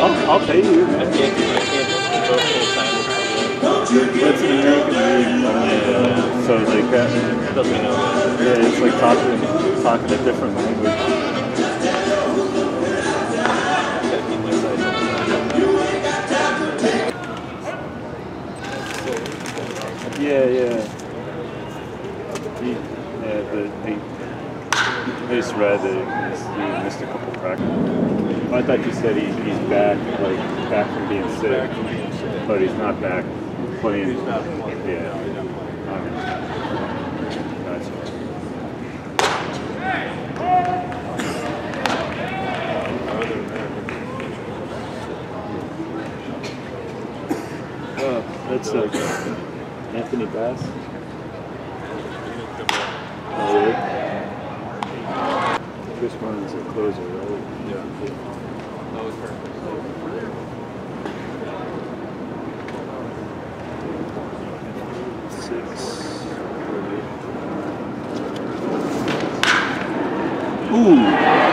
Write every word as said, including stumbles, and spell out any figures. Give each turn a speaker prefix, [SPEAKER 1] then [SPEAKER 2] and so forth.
[SPEAKER 1] I'll, I'll pay you.
[SPEAKER 2] I can't, I can't go full time.
[SPEAKER 1] It's an American league, uh, so like that.
[SPEAKER 2] Doesn't know that.
[SPEAKER 1] Yeah, it's like talking, talking a different language. Yeah, yeah. He, yeah, but he, I just read that he missed a couple practices. I thought you said he, he's back, like back from being sick, but he's not back playing.
[SPEAKER 2] He's not playing.
[SPEAKER 1] Yeah. Okay. Gotcha. Oh, that's uh, Anthony Bass. Oh, really? Chris Martin's a closer, right?
[SPEAKER 2] Yeah. That was perfect.
[SPEAKER 1] Six. Ooh!